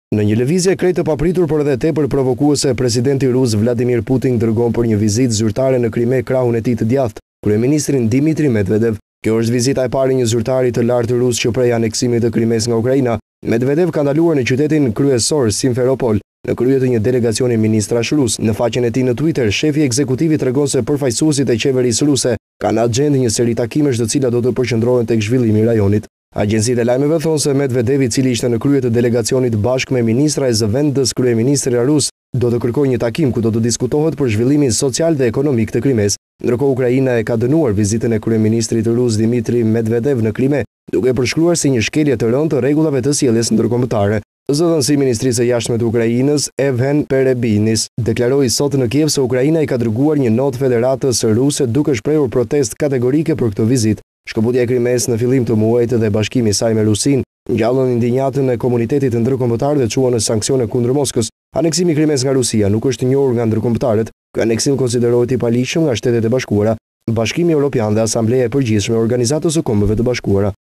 Në një lëvizje krejt të papritur por edhe tepër provokuese, presidenti rus Vladimir Putin dërgon për një vizitë zyrtare në Krime krahun e tij të djathtë, kryeministrin Dmitri Medvedev. Kjo është vizita e parë e një zyrtari të lartë rus që prej aneksimit të Krimes nga Ukraina. Medvedev ka ndaluar në qytetin kryesor Simferopol në krye të një delegacioni ministrash rus. Në faqen e tij në Twitter, shefi ekzekutivi tregon se përfaqësuesit e qeverisë ruse kanë agjendë një seri takimesh të cilat do të përqendrohen tek zhvillimi i rajonit. Agjencitë e lajmeve thonë se Medvedev, i cili ishte në krye të delegacionit bashkë me ministra e zëvendës kryeministri rus, do të kërkojë një takim ku do të diskutohet për zhvillimin social dhe ekonomik të Krimes. Ndërkohë Ukraina e ka dënuar vizitën e kryeministrit rus Dmitri Medvedev në Krime, duke përshkruar si një shkelje të rëndë të rregullave të sjelljes ndërkombëtare. Zëdhënësi i Ministrisë së Jashtme të Ukrainës, Evhen Perebinis, deklaroi sot në Kiev se Ukraina i ka dërguar një notë federatës ruse duke shprehur protestë kategorike për këtë vizitë. Shkëputja e Krimes në fillim të muajit dhe bashkimi i saj me Rusinë ngjallën indinjatën e komunitetit ndërkombëtar dhe çuan në sanksione kundër Moskës. Aneksimi i Krimes nga Rusia nuk është i njohur nga ndërkombëtarët. Ky aneksim konsiderohet i paligjshëm nga Shtetet e Bashkuara, Bashkimi Evropian dhe Asambleja e Përgjithshme e Organizatës së Kombeve të Bashkuara.